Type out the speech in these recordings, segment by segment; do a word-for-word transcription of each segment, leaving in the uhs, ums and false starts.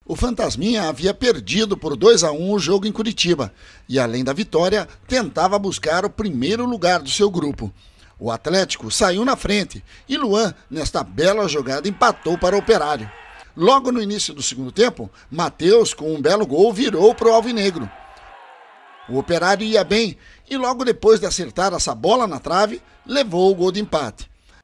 O Fantasminha havia perdido por dois a um o jogo em Curitiba e, além da vitória, tentava buscar o primeiro lugar do seu grupo. O Atlético saiu na frente e Luan, nesta bela jogada, empatou para o Operário. Logo no início do segundo tempo, Matheus, com um belo gol, virou para o Alvinegro. O Operário ia bem e logo depois de acertar essa bola na trave, levou o gol de empate.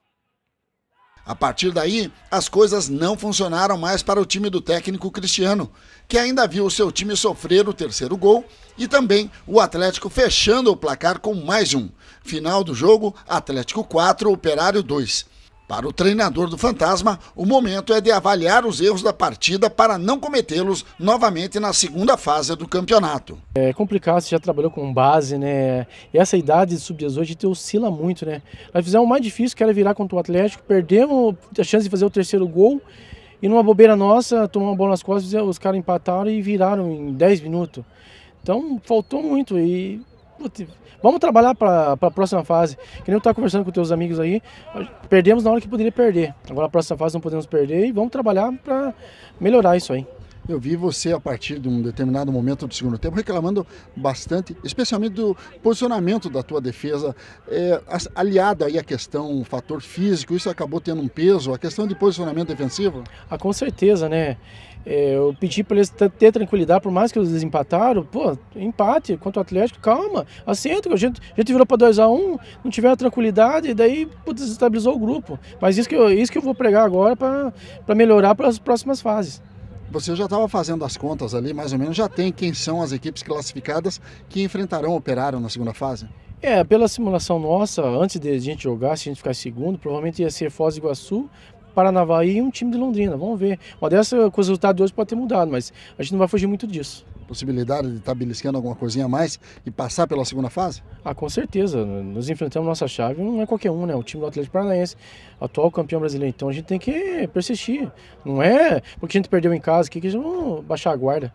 A partir daí, as coisas não funcionaram mais para o time do técnico Cristiano, que ainda viu o seu time sofrer o terceiro gol e também o Atlético fechando o placar com mais um. Final do jogo, Atlético quatro, Operário dois. Para o treinador do Fantasma, o momento é de avaliar os erros da partida para não cometê-los novamente na segunda fase do campeonato. É complicado, você já trabalhou com base, né? E essa idade de sub dezoito a gente oscila muito, né? Nós fizemos o mais difícil, que era virar contra o Atlético, perdemos a chance de fazer o terceiro gol e numa bobeira nossa, tomamos uma bola nas costas, os caras empataram e viraram em dez minutos. Então faltou muito e... Putz, vamos trabalhar para a próxima fase. Que nem eu estava conversando com teus amigos aí, perdemos na hora que poderia perder. Agora a próxima fase não podemos perder e vamos trabalhar para melhorar isso aí. Eu vi você, a partir de um determinado momento do segundo tempo, reclamando bastante, especialmente do posicionamento da tua defesa, é, aliado aí à questão, o fator físico, isso acabou tendo um peso, a questão de posicionamento defensivo? Ah, com certeza, né? É, eu pedi para eles ter tranquilidade, por mais que eles empataram, pô, empate contra o Atlético, calma, assenta, a gente, a gente virou para dois a um, não tiveram tranquilidade, e daí putz, desestabilizou o grupo. Mas isso que eu, isso que eu vou pregar agora para melhorar para as próximas fases. Você já estava fazendo as contas ali, mais ou menos, já tem quem são as equipes classificadas que enfrentarão o Operário na segunda fase? É, pela simulação nossa, antes de a gente jogar, se a gente ficar segundo, provavelmente ia ser Foz do Iguaçu, Paranavaí e um time de Londrina, vamos ver. Uma dessa, com os resultados de hoje pode ter mudado, mas a gente não vai fugir muito disso. Possibilidade de estar beliscando alguma coisinha a mais e passar pela segunda fase? Ah, com certeza. Nós enfrentamos nossa chave, não é qualquer um, né? O time do Atlético Paranaense, atual campeão brasileiro. Então a gente tem que persistir. Não é porque a gente perdeu em casa aqui que a gente vai baixar a guarda.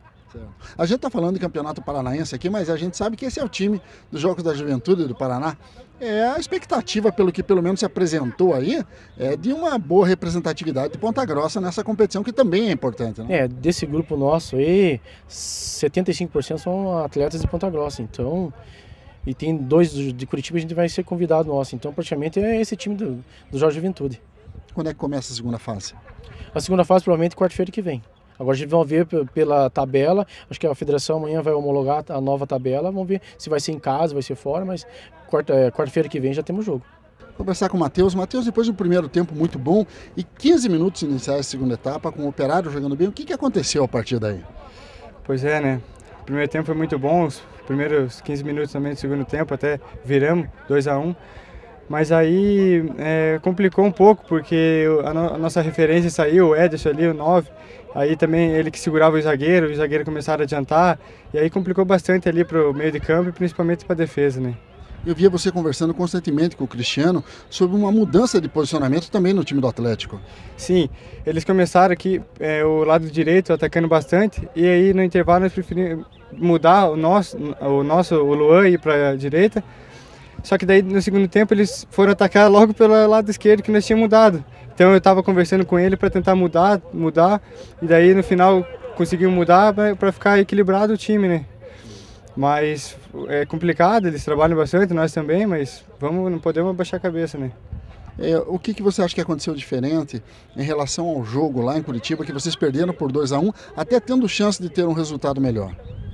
A gente está falando de campeonato paranaense aqui, mas a gente sabe que esse é o time dos Jogos da Juventude do Paraná. É a expectativa, pelo que pelo menos se apresentou aí, é de uma boa representatividade de Ponta Grossa nessa competição, que também é importante, né? É, desse grupo nosso aí, setenta e cinco por cento são atletas de Ponta Grossa, então... E tem dois de Curitiba, a gente vai ser convidado nosso, então praticamente é esse time do, do Jorge Juventude. Quando é que começa a segunda fase? A segunda fase provavelmente quarta-feira que vem. Agora a gente vai ver pela tabela, acho que a federação amanhã vai homologar a nova tabela, vamos ver se vai ser em casa, vai ser fora, mas quarta, quarta-feira que vem já temos jogo. Vou conversar com o Matheus. Matheus, depois do primeiro tempo muito bom e quinze minutos iniciais da segunda etapa, com o Operário jogando bem, o que, que aconteceu a partir daí? Pois é, né? O primeiro tempo foi muito bom, os primeiros quinze minutos também do segundo tempo, até viramos dois a um. Mas aí é, complicou um pouco, porque a, no, a nossa referência saiu, o Ederson ali, o nove. Aí também ele que segurava o zagueiro, os zagueiros começaram a adiantar. E aí complicou bastante ali para o meio de campo e principalmente para a defesa, né? Eu via você conversando constantemente com o Cristiano sobre uma mudança de posicionamento também no time do Atlético. Sim, eles começaram aqui, é, o lado direito atacando bastante. E aí no intervalo nós preferimos mudar o nosso, o, nosso, o Luan ir para a direita. Só que daí no segundo tempo eles foram atacar logo pelo lado esquerdo que nós tínhamos mudado. Então eu estava conversando com ele para tentar mudar, mudar, e daí no final conseguimos mudar para ficar equilibrado o time, né? Mas é complicado, eles trabalham bastante, nós também, mas vamos, não podemos baixar a cabeça, né? É, o que, que você acha que aconteceu diferente em relação ao jogo lá em Curitiba, que vocês perderam por dois a um, até tendo chance de ter um resultado melhor?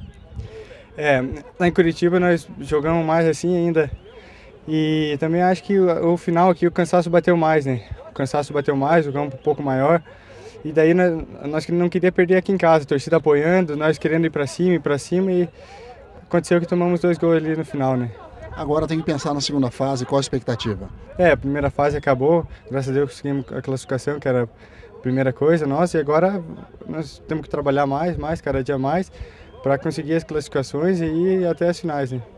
É, lá em Curitiba nós jogamos mais assim ainda. E também acho que o, o final aqui o cansaço bateu mais, né? O cansaço bateu mais, o campo um pouco maior. E daí nós, nós não queríamos perder aqui em casa, a torcida apoiando, nós querendo ir para cima, ir para cima e aconteceu que tomamos dois gols ali no final, né? Agora tem que pensar na segunda fase, qual a expectativa? É, a primeira fase acabou, graças a Deus conseguimos a classificação, que era a primeira coisa nossa, e agora nós temos que trabalhar mais, mais, cada dia mais, para conseguir as classificações e ir até as finais, né?